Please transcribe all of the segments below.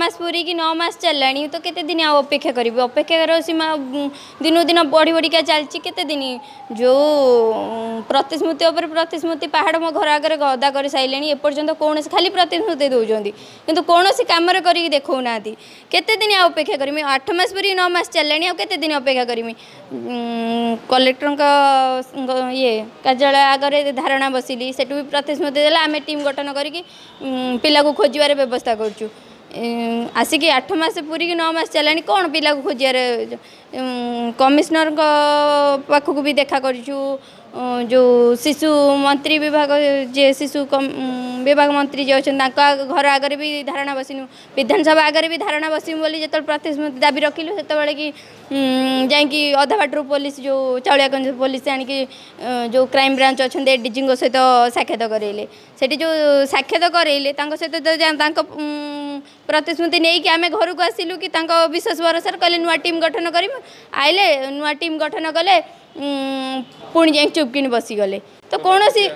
मास पूरी कि 9 मास चललानी तो केते दिन आ अपेक्षा करी अपेक्षा कर सीमा दिनो दिन बढ़ी बढ़िका चलती केते दिन जो प्रतिश्रुति उपर प्रतिश्रुति पहाड़ मो घर आगे गदा कर सारे एपर्तंत कौन खाली प्रतिश्रुति दौरान किंतु कौन कम देखना केते दिन अपेक्षा करी 8 मास पूरी 9 मास चललानी आते दिन अपेक्षा करी कलेक्टर ये कार्यालय आगे धारणा बसिली से भी प्रतिश्रुति देला आम टीम गठन करके पिला को खोजार व्यवस्था करूँ आसिक 8 मास पूरी 9 मास चलानी कौन पिला को खोजार कमिश्नर पाखक भी देखा करूँ जो शिशु मंत्री विभाग जे शिशु विभाग मंत्री जे अच्छा घर आगे भी धारणा बसिनु विधानसभा आगे भी धारणा बसमु बोली जो प्रतिश्रुति दाबी रखिलु से कि जाकि अधा बाटर पुलिस जो चाउलियागंज पुलिस आणिकी जो क्राइम ब्रांच अच्छा डीजी सहित साक्षात करेले से जो साक्षात करेले सहित प्रतिश्रुति नहीं कि आम घर को आसिलु कि विशेष भरोसा कहले नुआ टीम गठन कर आइले नुआ टीम गठन कले पुणी जा चुपकिन बसीगले तो कौन सी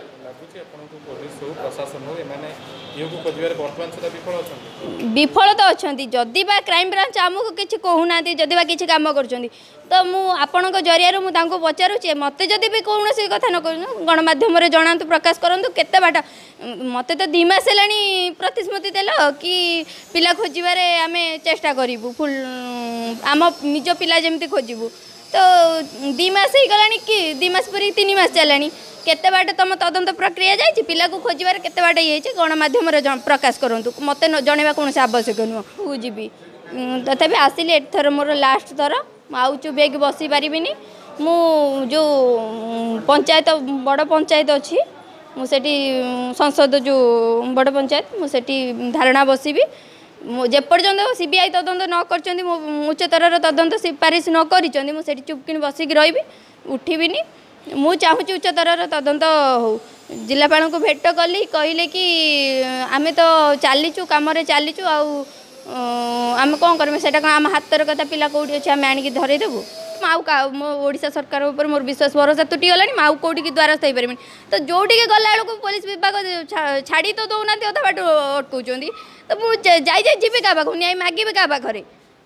विफल तो अच्छा जदि बा क्राइम ब्रांच आमको किसी कहूना जदि बा किसी काम कर तो आपण जरिया मुझे पचारूचे मत जदि भी कौन कथा न कर गणमाध्यम जनातु प्रकाश करूँ केते बाट मत तो 2 मास है प्रतिश्रुति देल कि पिला खोजार आम चेष्टा करूँ फुल आम निज पिला जमी खोजबू तो 2 मास हो गला कि 2 मास पूरी 3 मास चलानी केते बाट तुम तदंत प्रक्रिया जाइए पिला को खोजार केते बाट ये गणमाध्यम प्रकाश करूँ मत जनवा कौन आवश्यक नुह जी तथापि आसिली एथर मोर लास्ट थर आउ चुप बसी पारि मु जो पंचायत बड़ पंचायत अच्छी मुझे संसद जो बड़ पंचायत मुझे धारणा बसबी जेपर्यंत सीबीआई तदंत न कर उच्चतर तदंत सिफारिश न कर चुपकिन बसिक रही उठबिनी मु चाहूँगी उच्चतर तदंत हो जिलापाल को भेट कली कहले कि आमे तो चलीचु कम चलीचु आम कौन कर आम हाथर कथा पिला कौटी अच्छे आम आणिक धरईदेबू आउ मो ओडिशा सरकार ऊपर मोर विश्वास भरोसा तुटीगला आउ कौटी की द्वारस्थ हो पारि तो जोटी के गला बेलू पुलिस विभाग छाड़ी तो दौना अधा बाट अटकाउं तो मुझे जी क्या पाख न्याय मागे क्या पाखे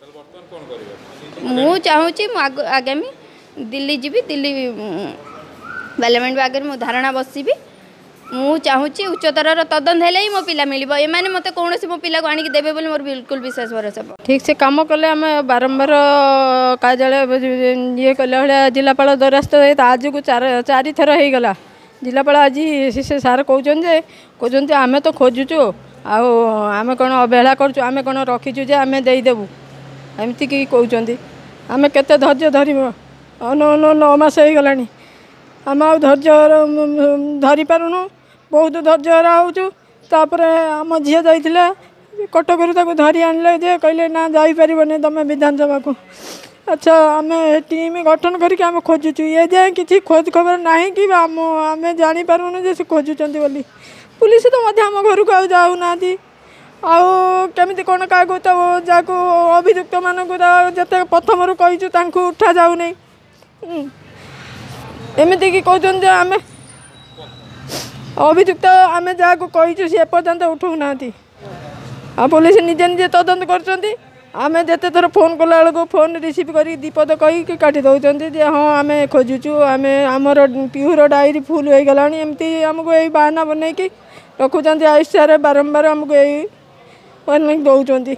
मु चाहूँगी आगामी दिल्ली जी दिल्ली पार्लियामेंट आगे मो धारणा बसबी मु चाहूँगी उच्चतर तदंत है मो पिला मिल एम मत कौन मो पिला को आणिक देवे बोली मोर बिल्कुल विश्वास भरोसा ठीक से कम कले आम बारंबार कार्यालय ये कला भाया जिलापाल द्वारस्थ आज को 4 थर हो गला जिलापाल आज से सार कहते आम तो खोजुचु आम कौन अवहेला करें कौन रखीचु जे आम देदेबू एमती कि कहते आम केते धैर्य धरब 9 मास हो गला आम आ धैर्य धरी पारुनु बहुत धैर्य हरा होपर आम झी जाइला कटक धरी आणले जे कहले ना जापरनी तुम विधानसभा को अच्छा आम टीम गठन करके आम खोजुचु ये जाए किसी खोज खबर ना कि आम जापारूनु जे से खोजुंट बोली पुलिस तो आम घर को जाऊना आमती कौन क्या तो जहाँ अभियुक्त मानक जिते प्रथम कहीचु उठा जाऊ नहीं एमती कि कहते आम अभियुक्त आम जहाँ कहीचु सी एपर्तंत उठाऊना आ पुलिस निजे निजे तदंत कर आम जिते थर फोन कला बेलू फोन रिसीव कर दीपद कही काटी दौरान जे हाँ आम खोजुचु आम आमर पीहूर डायरी फुल हो गला एमती आमको यही बहाना बनईकि रखुच्च आईसीआर बारंबार आमको यही वार्निंग दौरान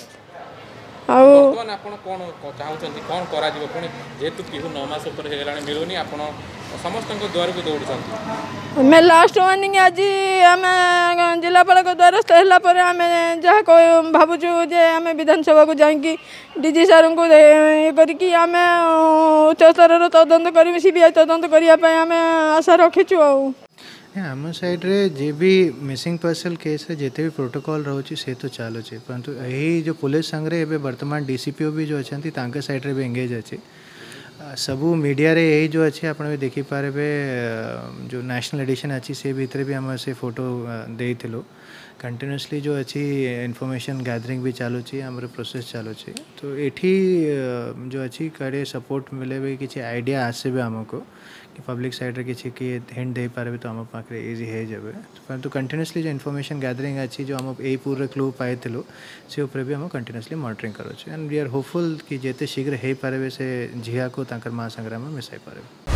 आम लास्ट वार्निंग आज आम जिलापाल द्वारस्थ होगापर आम जहाँ भावुँ जे आम विधानसभा को जाकि डीजी सार को ये करके आम उच्चतर तदंत कर सीबीआई तदंत करने आम आशा रखीचु आम साइड रे जे भी मिसिंग पर्सन केस रे जिते भी प्रोटोकॉल रोचे से तो चलुचे परंतु यही जो पुलिस संगे एवं वर्तमान डीसीपीओ भी जो अच्छा साइड रे भी एंगेज अच्छे सबू मीडिया रे यही जो अच्छे आप भी देखिपारे जो नेशनल एडिशन अच्छी से भितर भी आम से फोटो देइथिलु कंटिन्यूअसली जो अच्छी इनफॉरमेशन गैदरिंग भी चलुची आमर प्रोसेस चलुची तो एठी जो अच्छी कड़े सपोर्ट मिले भी किसी आइडिया आसे भी आमको कि पब्लिक साइड रे किसी कि हिंट दे पारे तो आम पाखे इजी हो जाए परंतु कंटिन्यूसली जो इनफॉरमेशन गैदरिंग अच्छी जो आम यही पूरे क्लू पाई से ऊपर भी आम कंटिन्यूसली मॉनिटरिंग करूँ एंड वी आर होपफुल कि जिते शीघ्र हो पारे से झिया को माँ संगे मिसाई पारे।